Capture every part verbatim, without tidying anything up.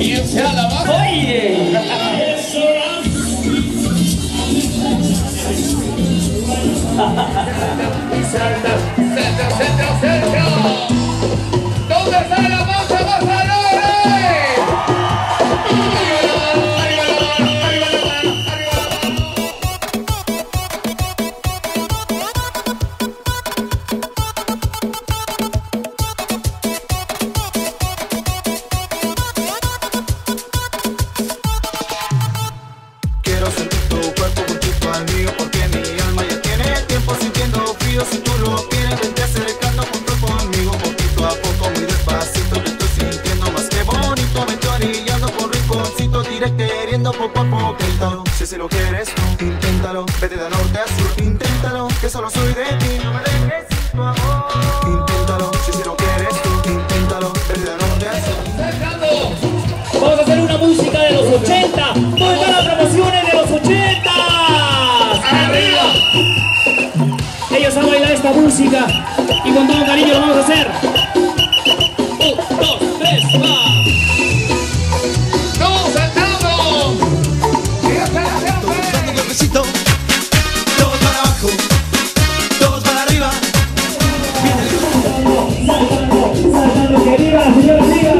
¿Quién se alaba? Oye. Centro, centro, centro, centro. ¿Dónde está la masa, Mazalores? Arriba la mano, arriba la mano, arriba la mano, arriba la mano. Quiero sentir tu cuerpo juntito al mío, porque mi alma ya tiene tiempo sintiendo frío. Si tú lo quieres, vente acercando junto conmigo, poquito a poco, muy despacito. Yo estoy sintiendo más que bonito, vente orillando por rinconcito, diré queriendo poco a poquito. Si así lo quieres tú, inténtalo, vete de norte a sur, inténtalo, que solo soy de ti, no me dejes sin tu amor. Inténtalo, si así lo quieres tú, inténtalo, vete de norte a sur. Vamos a hacer una música de los ochenta. ¿Dónde están las promociones de los ochenta? ¡Arriba! Ellos han bailado esta música y con todo cariño lo vamos a hacer. Un, dos, tres, va. ¡Todos saltando! Dando un golpecito, todos para abajo, todos para arriba. Saltando, saltando, que viva la señora Liga.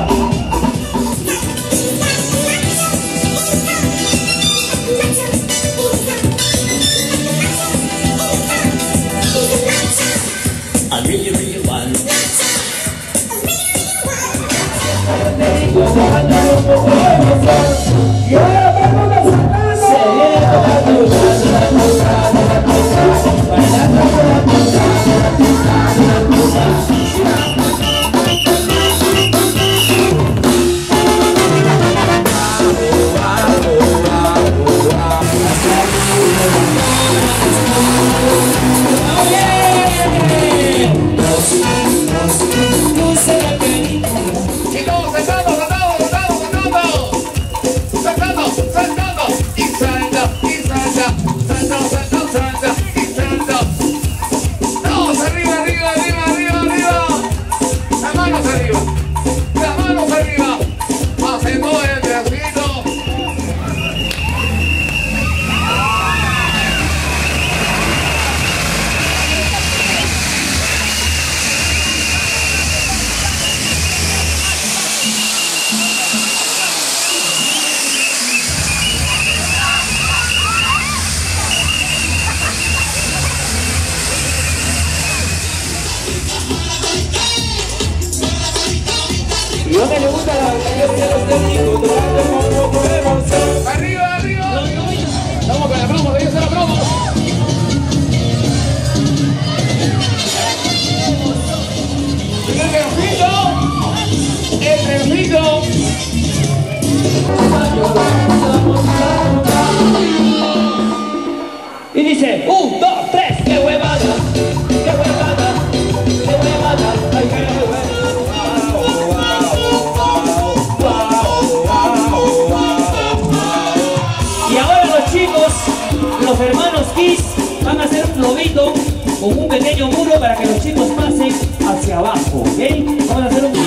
¡Arriba, arriba! Vamos con la promo, ahí está la promo. El refrito, el refrito. Y dice, un, dos, tres, qué huevada, qué huevada, qué huevada, ay, qué huevada. Y ahora los chicos, los hermanos Kiss, van a hacer un globito con un pequeño muro para que los chicos pasen hacia abajo, ¿ok? Vamos a hacer un...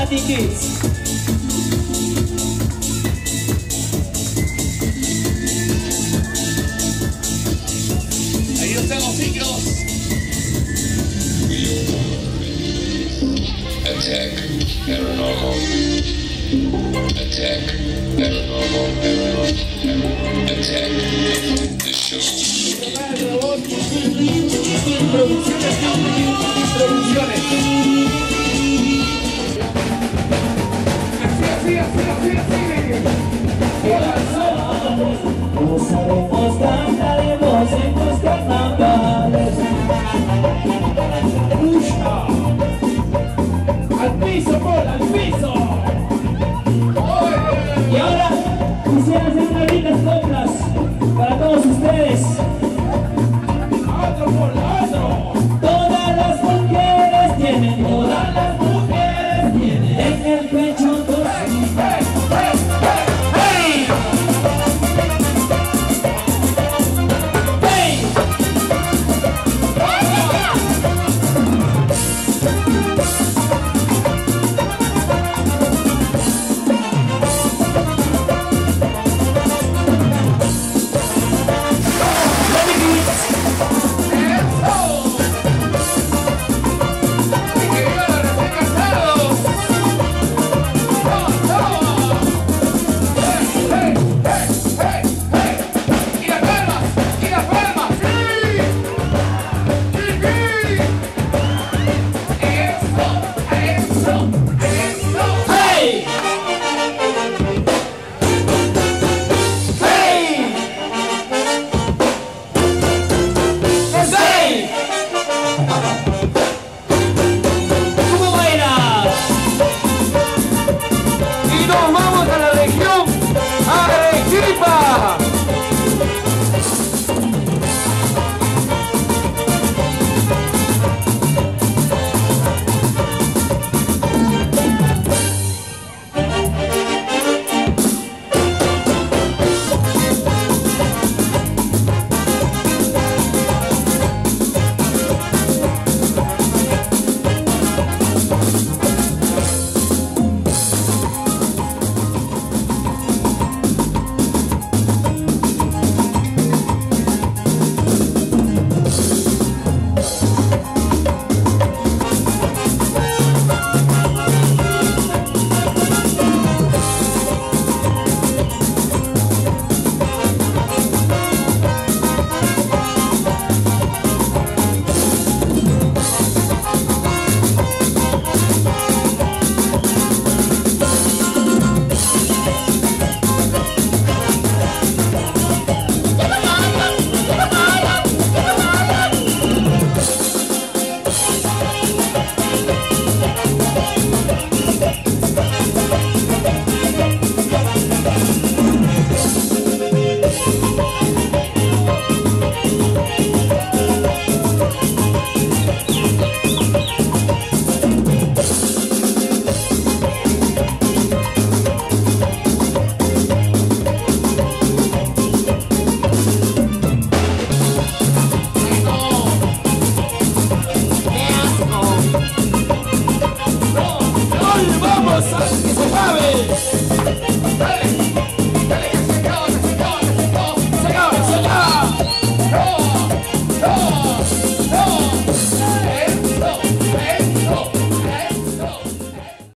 Latin Kids. Ahí estamos, chicos. Attack, paranormal. Attack, paranormal, paranormal, paranormal. Attack.